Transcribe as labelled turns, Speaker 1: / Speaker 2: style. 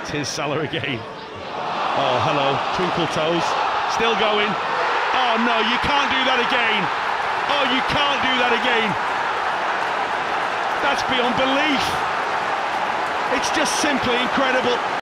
Speaker 1: Here's Salah again. Oh, hello, twinkle toes, still going. Oh no, you can't do that again. Oh, you can't do that again. That's beyond belief. It's just simply incredible.